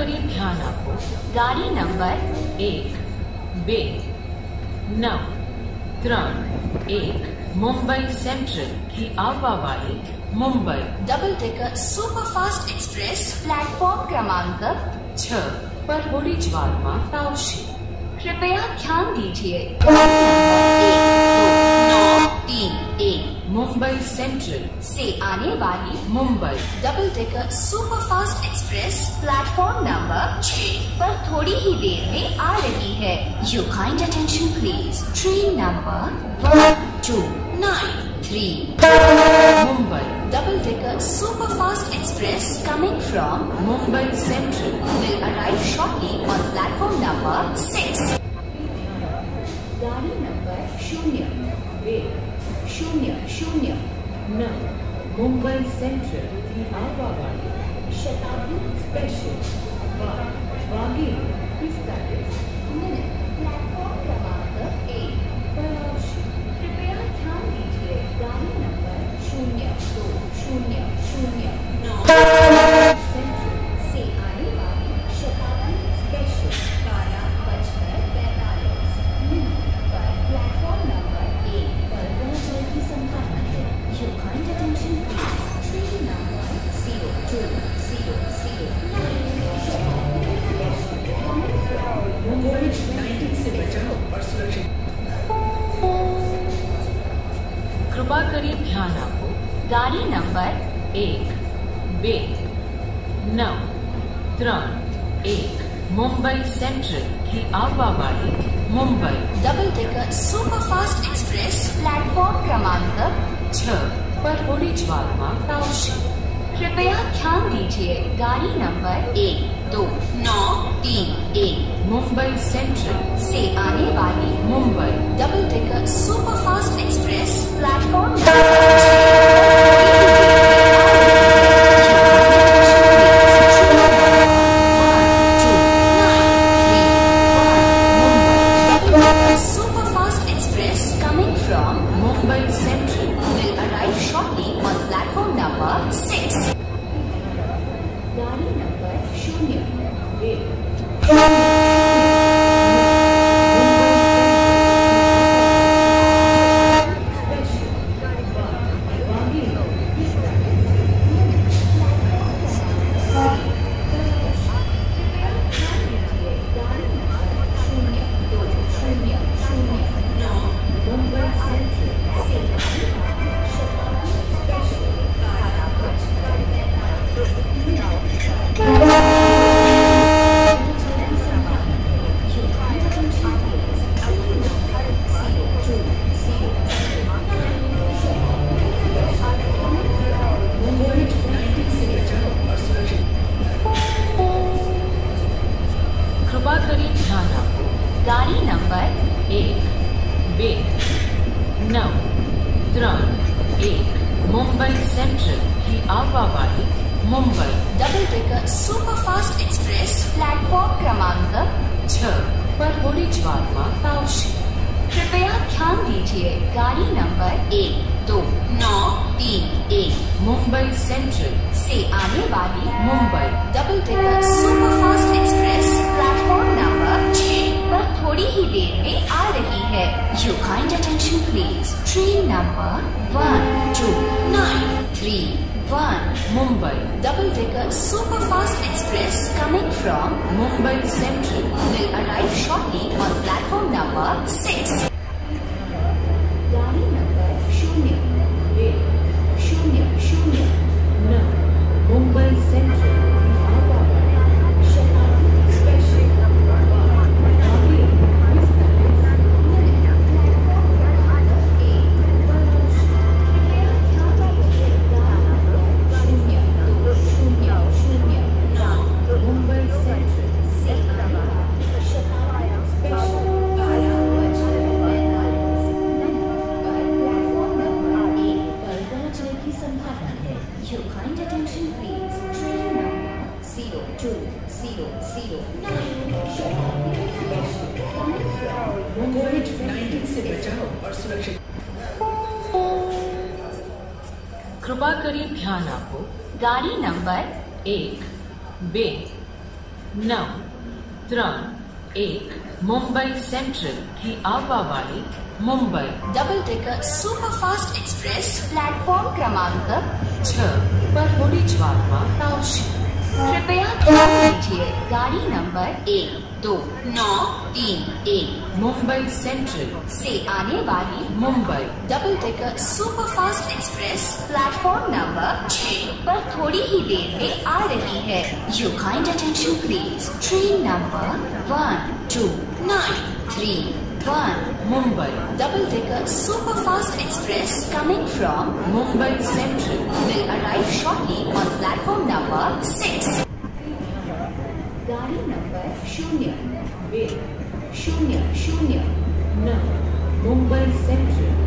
करिए ध्यान आपको गाड़ी नंबर 1-2-9-3-1 मुंबई सेंट्रल की आवा वाली Mumbai double decker superfast express platform क्रमांक 6 पर होडी ज्वारमा तावशी। कृपया ध्यान दीजिए गाड़ी नंबर 1-2-9-3-1 मुंबई सेंट्रल से आने वाली Mumbai double decker superfast express platform number 6 पर थोड़ी ही देर में आ रही है। Your kind attention please. Train number 1-2-9-3 Mumbai double decker superfast express coming from Mumbai central will arrive shortly on platform number 6. गाड़ी नंबर 0-1-0-0-9 मुंबई सेंट्रल की आवा वाली शताब्दी स्पेशल वागी मिनट प्लेटफॉर्म क्रमांक 1 पर आवशी। कृपया ध्यान दीजिए गाड़ी नंबर 0-2-0-0-9 से आने वाली शताब्दी स्पेशल 12:45 मिनट पर प्लेटफॉर्म नंबर 1 पर पहुंचने की संभावना है। Your kind attention please. Train number 0-2-0-0-9 कोविड-19 से बचाव और सुरक्षित। कृपा करिए ध्यान आपको गाड़ी नंबर 1-2-9-3-1 मुंबई सेंट्रल की आवा वाली Mumbai double decker superfast express platform क्रमांक 6 पर होडी ज्वारमा तावशी। कृपया ध्यान दीजिए गाड़ी नंबर 1-2-9-3-1 मुंबई सेंट्रल से आने वाली Mumbai double decker superfast express platform superfast express coming from Mumbai central will arrive shortly on platform number 6. गाड़ी नंबर 0-1-0-0 कृपा करिए ध्यान आपको गाड़ी नंबर 1-2-9-3-1 मुंबई सेंट्रल की आवा वाली Mumbai double decker superfast express platform क्रमांक 6 पर होडी ज्वारमा तावशी। कृपया ध्यान दीजिए गाड़ी नंबर 1-2-9-3-1 मुंबई सेंट्रल से आने वाली Mumbai double decker superfast express platform number 6 पर थोड़ी ही देर में आ रही है। Your kind attention please. Train number 1-2-9-3-1 Mumbai double decker superfast express coming from Mumbai central will arrive shortly on platform number 6. गाड़ी नंबर 0-1-0-0-9 मुंबई सेंट्रल की आवा वाली शताब्दी स्पेशल मुंबई सेंट्रल से आने वाली शताब्दी स्पेशल 12:45 प्लेटफॉर्म नंबर 1 पर पहुंचने की संभावना है। Your kind attention please. Train number 0-2-0-0-9 Shatabdi special कोविड-19 से बचाव और सुरक्षित। कृपा करिए ध्यान आपको गाड़ी नंबर 1-2 9, 3, 1 मुंबई सेंट्रल की आवावाली Mumbai double decker superfast express platform क्रमांक 6 पर होडीज वागवा टाउनशिप। कृपया ध्यान दीजिए गाड़ी नंबर 12931 मुंबई सेंट्रल से आने वाली Mumbai double decker superfast express platform number 6 पर थोड़ी ही देर में आ रही है। Your kind attention please. Train number 12931 Mumbai double decker superfast express coming from Mumbai central will arrive shortly on platform number 6. गाड़ी नंबर 0 0 0 9 मुंबई सेंट्रल